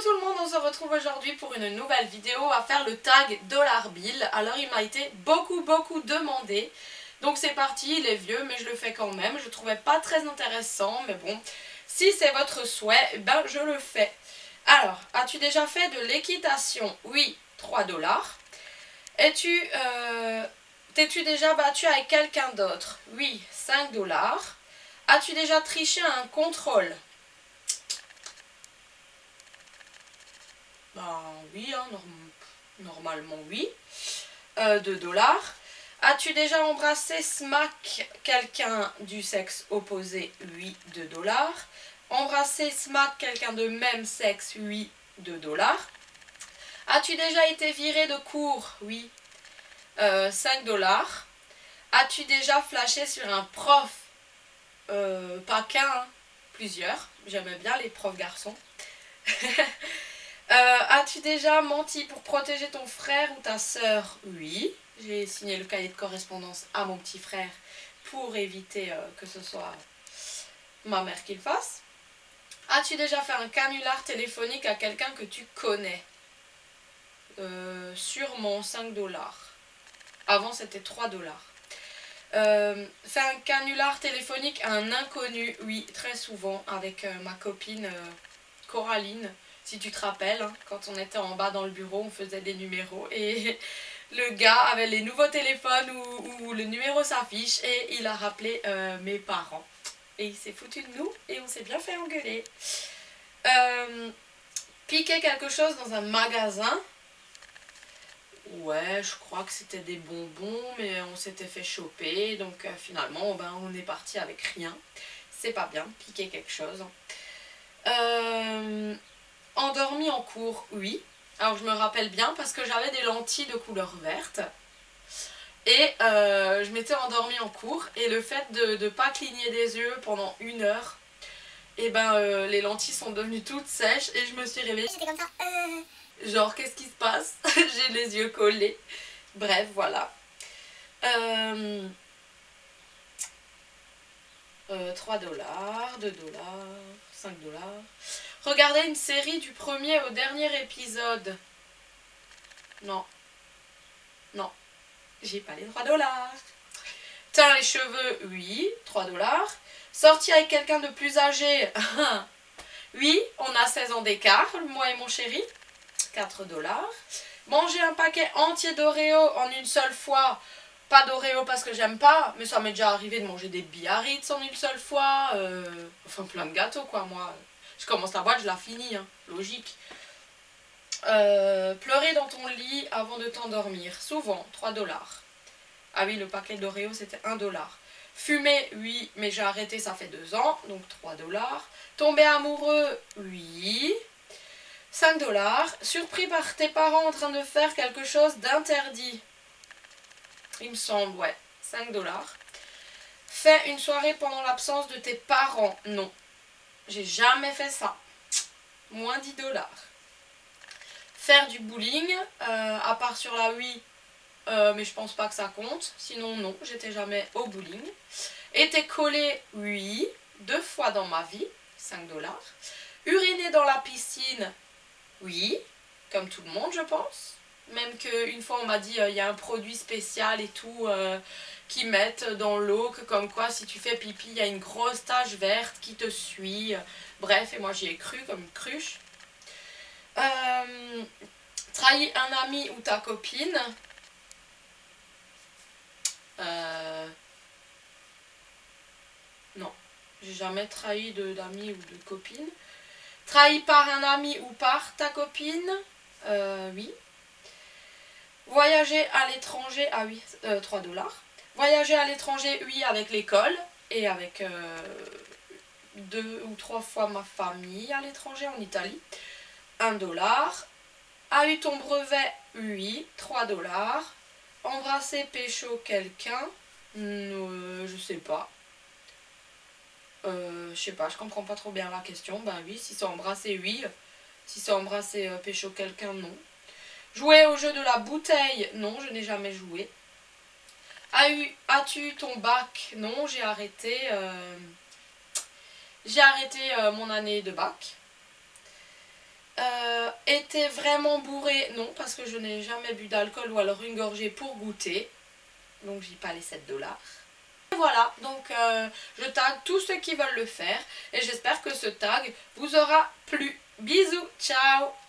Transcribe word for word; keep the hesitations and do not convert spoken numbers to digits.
tout le monde, on se retrouve aujourd'hui pour une nouvelle vidéo à faire le tag dollar bill. Alors il m'a été beaucoup beaucoup demandé, donc c'est parti, il est vieux mais je le fais quand même. Je le trouvais pas très intéressant, mais bon, si c'est votre souhait, ben je le fais. Alors, as-tu déjà fait de l'équitation? Oui, trois dollars. Es-tu euh, t'es-tu déjà battu avec quelqu'un d'autre? Oui, cinq dollars. As-tu déjà triché à un contrôle? Ben oui, hein, norm normalement oui. Euh, deux dollars. As-tu déjà embrassé smack quelqu'un du sexe opposé? Oui, deux dollars. Embrasser smack quelqu'un de même sexe? Oui, deux dollars. As-tu déjà été viré de cours? Oui, euh, cinq dollars. As-tu déjà flashé sur un prof? euh, Pas qu'un, hein, plusieurs. J'aimais bien les profs garçons. Euh, As-tu déjà menti pour protéger ton frère ou ta sœur? Oui, j'ai signé le cahier de correspondance à mon petit frère pour éviter euh, que ce soit ma mère qui le fasse. As-tu déjà fait un canular téléphonique à quelqu'un que tu connais? euh, Sûrement cinq dollars. Avant c'était trois dollars. Euh, fait un canular téléphonique à un inconnu? Oui, très souvent avec euh, ma copine euh, Coraline. Si tu te rappelles, hein, quand on était en bas dans le bureau, on faisait des numéros et le gars avait les nouveaux téléphones où, où le numéro s'affiche et il a rappelé euh, mes parents. Et il s'est foutu de nous et on s'est bien fait engueuler. Euh, piquer quelque chose dans un magasin? Ouais, je crois que c'était des bonbons, mais on s'était fait choper, donc euh, finalement ben, on est parti avec rien. C'est pas bien, piquer quelque chose. Euh... Endormi en cours, oui. Alors je me rappelle bien parce que j'avais des lentilles de couleur verte. Et euh, je m'étais endormie en cours. Et le fait de ne pas cligner des yeux pendant une heure, et ben euh, les lentilles sont devenues toutes sèches. Et je me suis réveillée. J'étais comme ça. Euh... Genre qu'est-ce qui se passe? J'ai les yeux collés. Bref, voilà. Euh... Euh, trois dollars, deux dollars, cinq dollars. Regardez une série du premier au dernier épisode. Non. Non. J'ai pas les trois dollars. Teint les cheveux, oui, trois dollars. Sortir avec quelqu'un de plus âgé, oui, on a seize ans d'écart, moi et mon chéri, quatre dollars. Manger un paquet entier d'Oreo en une seule fois, pas d'Oreo parce que j'aime pas, mais ça m'est déjà arrivé de manger des Biarritz en une seule fois, euh, enfin plein de gâteaux quoi, moi. Je commence la boîte, je la finis, hein, logique. Euh, pleurer dans ton lit avant de t'endormir, souvent, trois dollars. Ah oui, le paquet d'Oreo c'était un dollar. Fumer, oui, mais j'ai arrêté, ça fait deux ans, donc trois dollars. Tomber amoureux, oui, cinq dollars. Surpris par tes parents en train de faire quelque chose d'interdit. Il me semble, ouais, cinq dollars. Fais une soirée pendant l'absence de tes parents, non. J'ai jamais fait ça. Moins dix dollars. Faire du bowling, euh, à part sur la Wii, euh, mais je pense pas que ça compte. Sinon, non, j'étais jamais au bowling. Été collé, oui, deux fois dans ma vie, cinq dollars. Uriner dans la piscine, oui, comme tout le monde, je pense. Même qu'une fois, on m'a dit, il euh, y a un produit spécial et tout, euh, qu'ils mettent dans l'eau, que comme quoi, si tu fais pipi, il y a une grosse tache verte qui te suit. Bref, et moi, j'y ai cru comme une cruche. Euh, trahir un ami ou ta copine. Euh, non, j'ai jamais trahi d'amis ou de copine. Trahi par un ami ou par ta copine, euh, oui. Voyager à l'étranger, ah oui, euh, trois dollars. Voyager à l'étranger, oui, avec l'école et avec euh, deux ou trois fois ma famille à l'étranger, en Italie, un dollar. A eu ton brevet, oui, trois dollars. Embrasser, pécho quelqu'un, euh, je sais pas. Euh, je sais pas, je comprends pas trop bien la question. Ben oui, si c'est embrasser, oui. Si c'est embrasser, euh, pécho quelqu'un, non. Jouer au jeu de la bouteille, non, je n'ai jamais joué. As-tu eu ton bac? Non, j'ai arrêté. Euh, j'ai arrêté euh, mon année de bac. Euh, été vraiment bourré? Non, parce que je n'ai jamais bu d'alcool ou alors une gorgée pour goûter. Donc j'y pas les sept dollars. Et voilà, donc euh, je tag tous ceux qui veulent le faire. Et j'espère que ce tag vous aura plu. Bisous, ciao!